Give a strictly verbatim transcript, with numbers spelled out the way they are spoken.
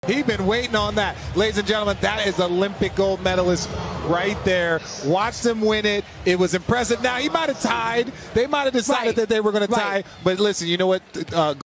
He's been waiting on that. Ladies and gentlemen, that is Olympic gold medalist right there. Watch them win it. It was impressive. Now, he might have tied. They might have decided right. that they were going to tie. Right. But listen, you know what? Uh,